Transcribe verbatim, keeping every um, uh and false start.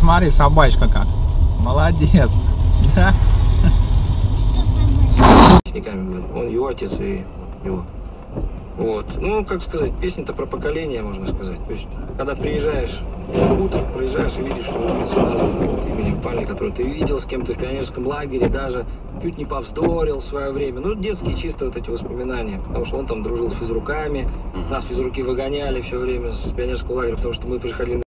смотри, собачка как. Молодец. Да? Он его отец и его. Вот. Ну, как сказать, песня-то про поколение, можно сказать. То есть, когда приезжаешь утром, проезжаешь и видишь, что улица названа именем парня, который ты видел с кем-то в пионерском лагере, даже чуть не повздорил в свое время. Ну, детские чисто вот эти воспоминания, потому что он там дружил с физруками, нас физруки выгоняли все время с пионерского лагеря, потому что мы приходили